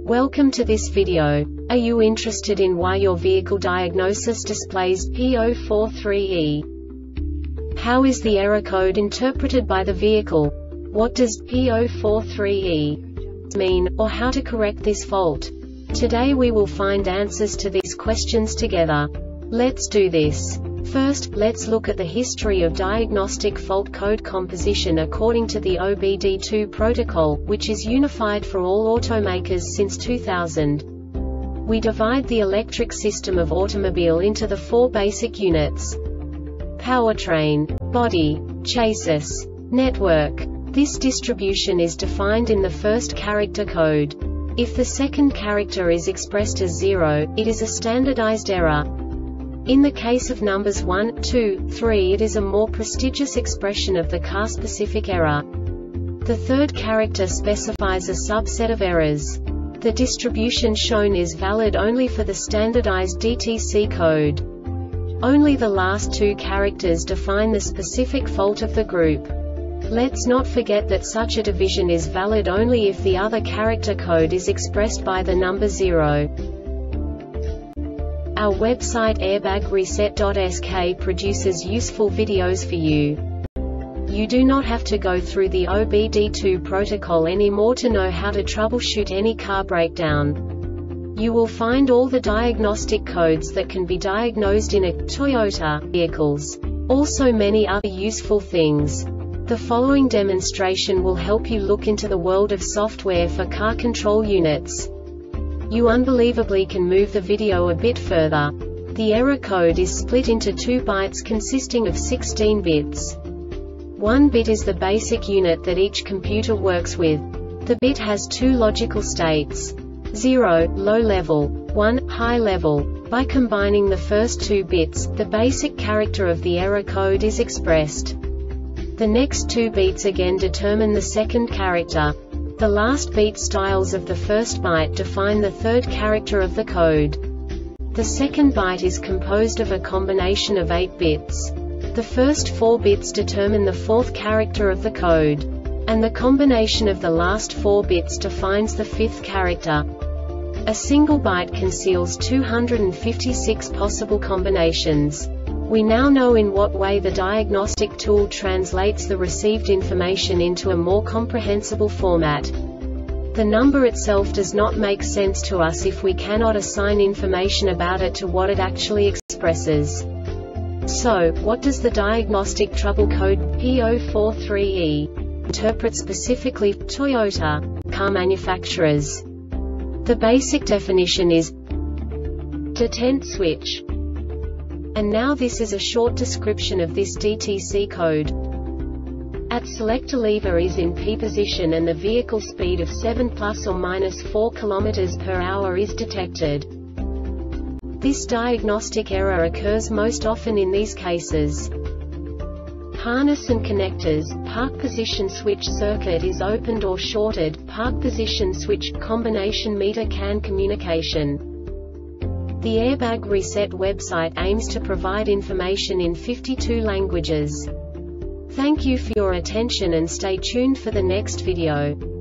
Welcome to this video. Are you interested in why your vehicle diagnosis displays P043E? How is the error code interpreted by the vehicle? What does P043E mean, or how to correct this fault? Today we will find answers to these questions together. Let's do this. First, let's look at the history of diagnostic fault code composition according to the OBD2 protocol, which is unified for all automakers since 2000. We divide the electric system of automobile into the four basic units: powertrain, body, chassis, network. This distribution is defined in the first character code. If the second character is expressed as 0, it is a standardized error. In the case of numbers 1, 2, 3, it is a more prestigious expression of the car-specific error. The third character specifies a subset of errors. The distribution shown is valid only for the standardized DTC code. Only the last two characters define the specific fault of the group. Let's not forget that such a division is valid only if the other character code is expressed by the number 0. Our website airbagreset.sk produces useful videos for you. You do not have to go through the OBD2 protocol anymore to know how to troubleshoot any car breakdown. You will find all the diagnostic codes that can be diagnosed in a Toyota vehicles. Also many other useful things. The following demonstration will help you look into the world of software for car control units. You unbelievably can move the video a bit further. The error code is split into 2 bytes consisting of 16 bits. 1 bit is the basic unit that each computer works with. The bit has 2 logical states: 0, low level, 1, high level. By combining the first 2 bits, the basic character of the error code is expressed. The next 2 beats again determine the second character. The last beat styles of the first byte define the third character of the code. The second byte is composed of a combination of 8 bits. The first 4 bits determine the fourth character of the code. And the combination of the last 4 bits defines the fifth character. A single byte conceals 256 possible combinations. We now know in what way the diagnostic tool translates the received information into a more comprehensible format. The number itself does not make sense to us if we cannot assign information about it to what it actually expresses. So, what does the diagnostic trouble code P043E interpret specifically for Toyota car manufacturers? The basic definition is detent switch. And now this is a short description of this DTC code. At select a lever is in P position and the vehicle speed of 7 ± 4 km/h is detected. This diagnostic error occurs most often in these cases: harness and connectors, park position switch circuit is opened or shorted, park position switch, combination meter CAN communication. The Airbag Reset website aims to provide information in 52 languages. Thank you for your attention and stay tuned for the next video.